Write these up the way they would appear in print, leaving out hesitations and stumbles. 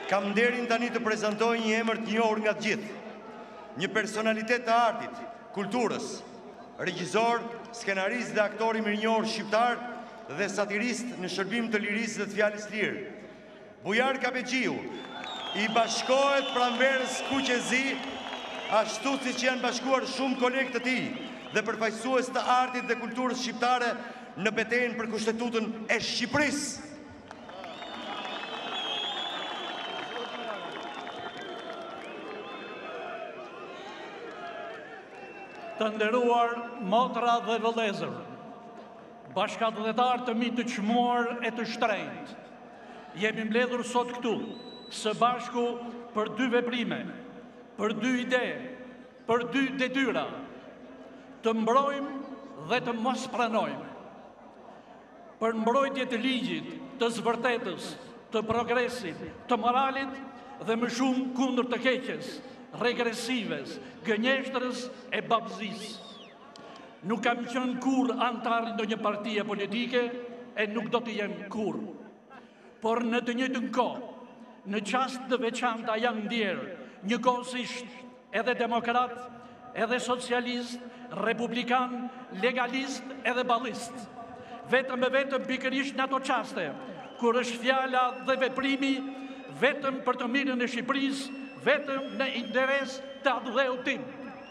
Kam nderin tani të prezantoj një emër të njohur nga të gjithë. Një personalitet të artit, kulturës, regjisor, skenarist dhe aktor i mirënjohur shqiptar dhe satirist në shërbim të lirisë dhe të fjalës lirë. Bujar Kapeqiu i bashkohet pranverës Kuqezi, ashtu siç janë bashkuar shumë kolegë të tij dhe përfaqësues të artit dhe kulturës shqiptare në betejën për Kushtetutën e Shqipërisë. Të nderuar motra dhe vëllezër, bashkëdhëtar të mi të çmuar e të shtrenjtë, jemi mbledhur sot këtu, së bashku për dy veprime, për dy ide, për dy detyra, të mbrojmë dhe të mos pranojmë. Për mbrojtje të ligjit, të zëvërtetës, të progresit, të moralit dhe më shumë kundër të keqes, regresives, gënjeshtrës e babëzis. Nuk kam qenë kur antar në një partie politike e nuk do të jem kur. Por në të njëjtën kohë, në çast të veçanta janë ndjerë njëkohësisht edhe demokrat, edhe socialist, republikan, legalist edhe ballist. Vetëm e vetëm pikërisht në ato çaste, kur është fjala dhe veprimi vetëm për të mirën e Shqipërisë, vetëm në interes të adhëu tim.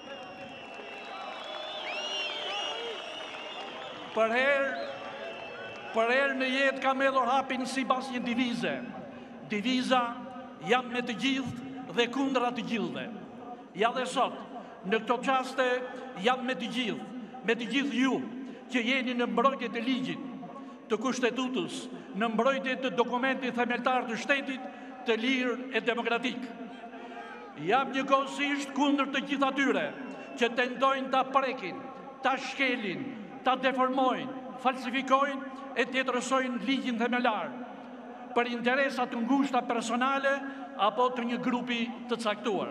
Për herë në jetë kam hedhur hapin sipas një divize. Diviza jam me të gjithë dhe kundra të gjithëve. Ja dhe sot, në këto çaste jam me të gjithë ju që jeni në mbrojtje të ligjit, të Kushtetutës, në mbrojtje të dokumentit themeltar të shtetit, të lirë e demokratik. Jam njëkohësisht kundër të gjithë atyre që tentojnë ta prekin, ta shkelin, ta deformojnë, falsifikojnë e tjetërësojnë ligjin themelar për interesat të ngushta personale apo të një grupi të caktuar.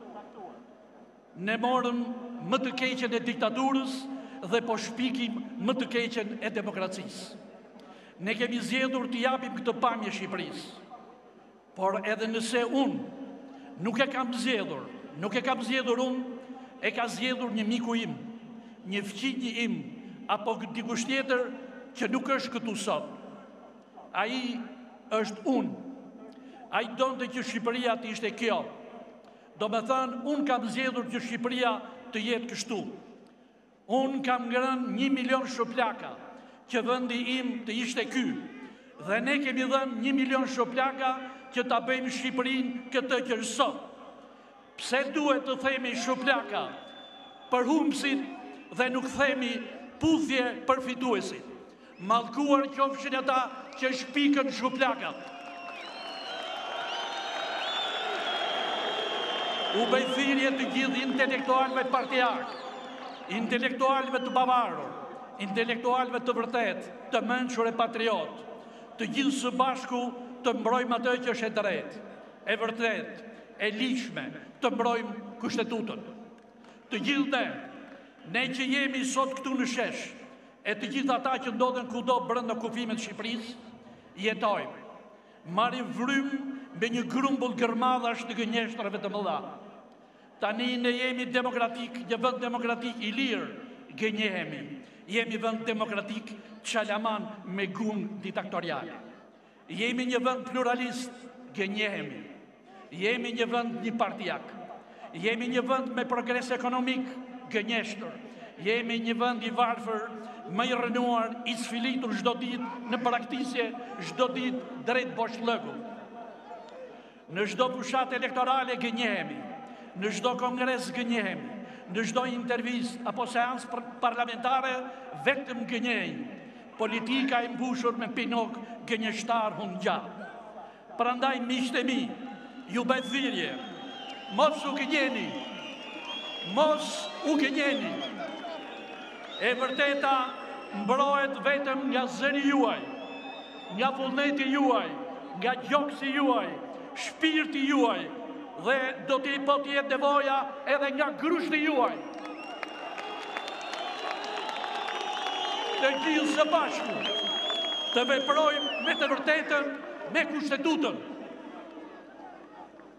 Ne morëm më të keqen e diktaturës dhe po shpikim më të keqen e demokracisë. Ne kemi zgjedhur të japim këtë pamje Shqipërisë, por edhe nëse unë nuk e kam zgjedhur unë, e ka zgjedhur një miku im, një fëmijë im, apo dikush tjetër që nuk është këtu sot. Ai është unë. Ai donte që Shqipëria të ishte kjo. Do me thënë, unë kam zgjedhur që Shqipëria të jetë kështu. Unë kam ngrënë 1 milion shoplaka që vendi im të ishte ky. Dhe ne kemi dhënë 1 milion shoplaka që ta bëjmë Shqipërinë këtë që është sot. Pse duhet të themi shoplaka për humbësit dhe nuk themi puthje për fituesit? Mallkuar qofshin ata që shpikën shoplakat. U bëj thirrje të gjithë intelektualëve partiak, intelektualëve të bavarur, intelektualëve të vërtet, të mençur e patriot, të gjithë së bashku të mbrojmë atë që është e drejtë, e vërtet, e lishme, të mbrojmë Kushtetutën. Të gjithë ne që jemi sot këtu në shesh, e të gjithë ata që ndodhen kudo brenda kufimet të Shqipërisë, jetojmë. Marrim vrymë me një grumbull gërmadhash të gënjeshtrave të mëdha. Tani ne jemi demokratik, një vend demokratik i lirë, gënjehemi. Jemi vend demokratik çalaman me gung diktatorial. Jemi një vend pluralist, gënjehemi. Jemi një vend një partiak. Jemi një vend me progres ekonomik, gënjeshtër. Jemi një vend i varfër, më i rënuar, i sfilitur çdo ditë në praktikë, çdo ditë drejt boshllëku. Në çdo fushat elektorale gënjehemi, në çdo kongres gënjehemi, në çdo intervistë apo seancë parlamentare vetëm gënjejmë. Politika e mbushur me pinok gënjeshtar hundgjat. Prandaj miqtë e mi, ju bëj thirrje, mos u gënjeni. Mos u gënjeni. E vërteta mbrohet vetëm nga zëri juaj, nga vullneti juaj, nga gjoksi juaj, shpirti juaj dhe do t'i po t'jetë nevoja edhe nga grushti juaj. Të gjithë së bashku të veprojmë me të vërtetën, me Kushtetutën.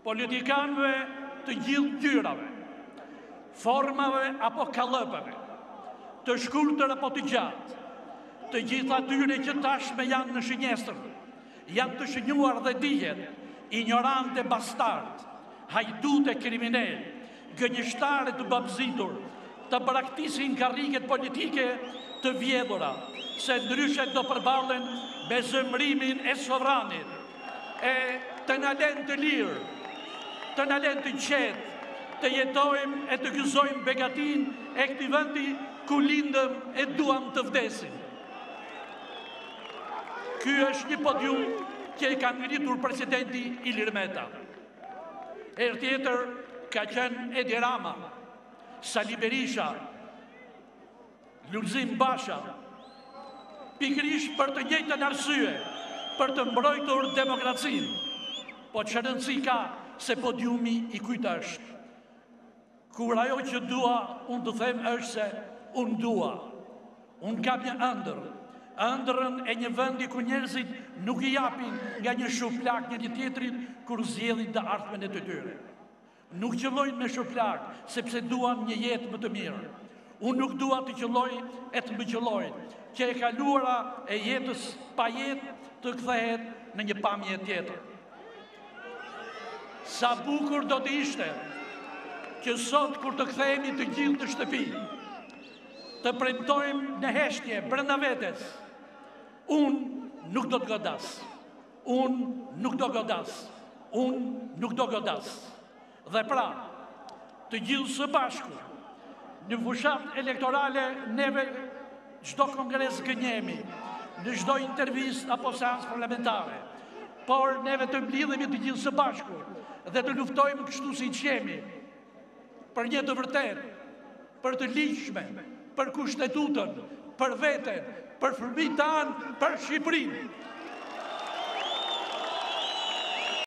politikanëve të gjithë ngjyrave, formave apo kallëpave, të shkurtër apo të gjatë, të gjitha atyre që tashme janë në shënjestër, janë të shënjuar dhe dihet, ignorante bastard, hajdute kriminal, gënjeshtare të babzitur, të braktisin karriget politike të vjedhura, se ndryshe do përballen me zëmrimin e sovranit, e të nalen të lirë, të nalen të qetë, të jetojmë e të gëzojmë begatin e këtij vendi ku lindëm e duam të vdesim. Ky është një podium që e ka ngritur presidenti Ilir Meta. Herë tjetër ka qenë Edi Rama, Sali Berisha, Lulzim Basha, pikërisht për të njëjtën arsye, për të mbrojtur demokracinë. Po që rëndësi ka se podiumi i kujt është. Kur ajo që dua, unë të them është se unë dua. Unë kam një ëndër, ëndrën e një vendi ku njerëzit nuk i japin nga një shuplak njëri tjetrit kur zgjedhin të ardhmen e të tyre. Nuk qëllojnë me shuplak, sepse duan një jetë më të mirë. Unë nuk dua të qëlloj e të më qëllojnë, që e kaluara e jetës pa jetë të kthehet në një pamje tjetër. Sa bukur do të ishte që sot kur të kthehemi të gjithë në shtëpi, të premtojmë në heshtje brenda vetes, unë nuk do të godas, unë nuk do godas, unë nuk do godas. Dhe pra, të gjithë së bashku, në fushat elektorale neve çdo kongres gënjemi, në çdo intervistë apo seancë parlamentare, por neve të mblidhemi të gjithë së bashku dhe të luftojmë kështu si qemi, për një të vërtet, për të ligjshme, për kushtetutën, për veten, për fëmijët tanë, për Shqipërinë.